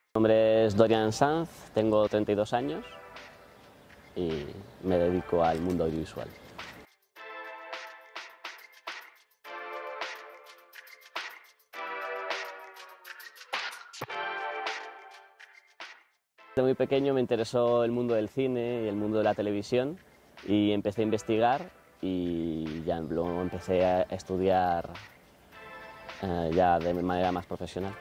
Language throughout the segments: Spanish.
Mi nombre es Dorian Sanz, tengo 32 años y me dedico al mundo audiovisual. Desde muy pequeño me interesó el mundo del cine y el mundo de la televisión y empecé a investigar y ya luego empecé a estudiar ya de manera más profesional.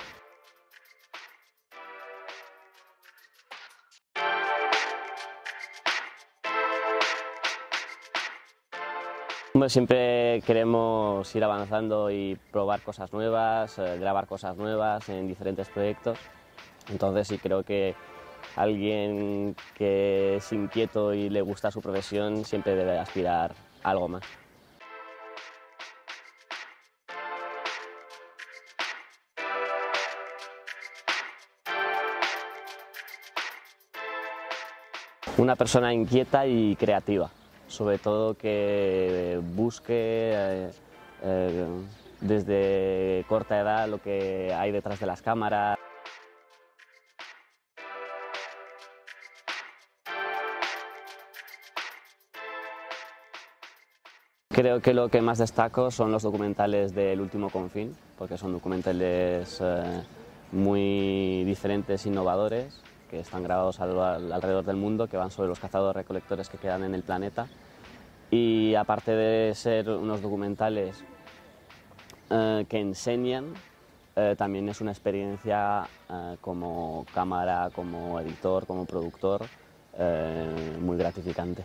Siempre queremos ir avanzando y probar cosas nuevas, grabar cosas nuevas en diferentes proyectos. Entonces sí creo que alguien que es inquieto y le gusta su profesión siempre debe aspirar a algo más. Una persona inquieta y creativa, sobre todo que busque desde corta edad lo que hay detrás de las cámaras. Creo que lo que más destaco son los documentales del Último Confín, porque son documentales muy diferentes, innovadores, que están grabados alrededor del mundo, que van sobre los cazadores-recolectores que quedan en el planeta. Y aparte de ser unos documentales que enseñan, también es una experiencia como cámara, como editor, como productor, muy gratificante.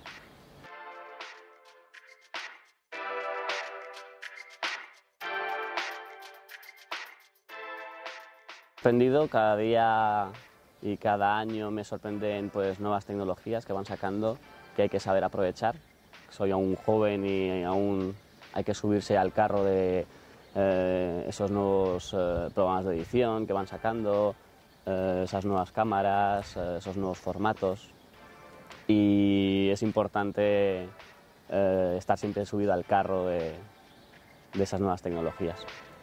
Sorprendido cada día y cada año me sorprenden pues nuevas tecnologías que van sacando que hay que saber aprovechar. Soy aún joven y aún hay que subirse al carro de esos nuevos programas de edición que van sacando, esas nuevas cámaras, esos nuevos formatos, y es importante estar siempre subido al carro de esas nuevas tecnologías.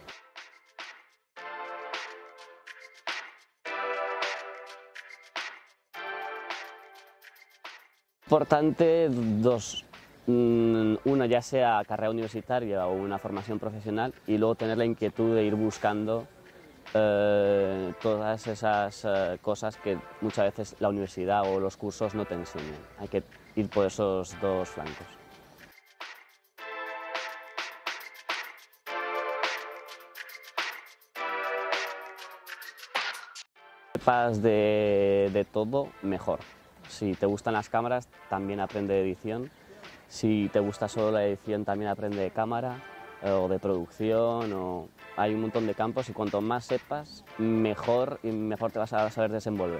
Importante dos, una ya sea carrera universitaria o una formación profesional, y luego tener la inquietud de ir buscando todas esas cosas que muchas veces la universidad o los cursos no te enseñan. Hay que ir por esos dos flancos. Si sepas de todo, mejor. Si te gustan las cámaras, también aprende de edición. Si te gusta solo la edición, también aprende de cámara o de producción. Hay un montón de campos y cuanto más sepas, mejor y mejor te vas a saber desenvolver.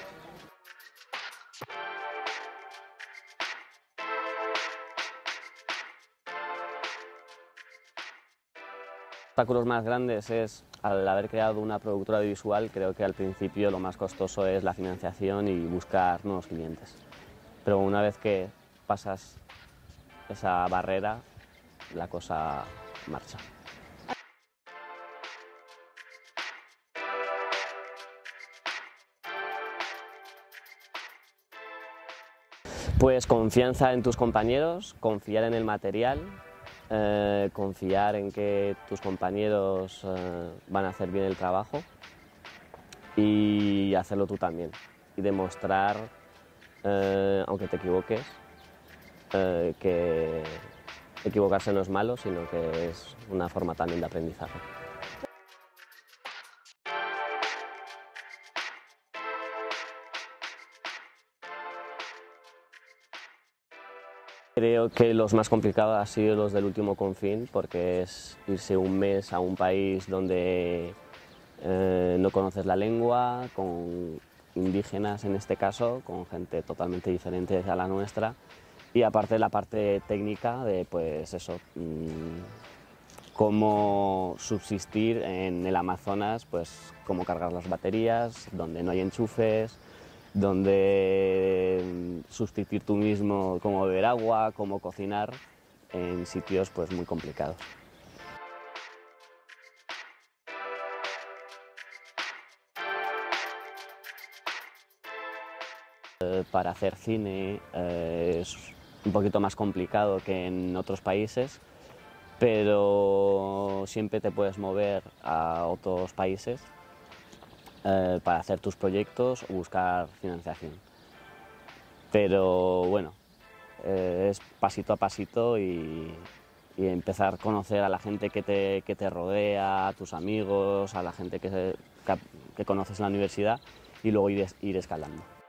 Los obstáculos más grandes es, al haber creado una productora audiovisual, creo que al principio lo más costoso es la financiación y buscar nuevos clientes. Pero una vez que pasas esa barrera, la cosa marcha. Pues confianza en tus compañeros, confiar en el material, confiar en que tus compañeros van a hacer bien el trabajo y hacerlo tú también. Y demostrar, aunque te equivoques, que equivocarse no es malo, sino que es una forma también de aprendizaje. Creo que los más complicados han sido los del Último Confín, porque es irse un mes a un país donde no conoces la lengua, con indígenas en este caso, con gente totalmente diferente a la nuestra, y aparte la parte técnica de pues eso, cómo subsistir en el Amazonas, pues cómo cargar las baterías, donde no hay enchufes, donde sustituir tú mismo, cómo beber agua, cómo cocinar en sitios pues muy complicados. Para hacer cine es un poquito más complicado que en otros países, pero siempre te puedes mover a otros países para hacer tus proyectos o buscar financiación. Pero bueno, es pasito a pasito y empezar a conocer a la gente que te rodea, a tus amigos, a la gente que conoces en la universidad y luego ir escalando.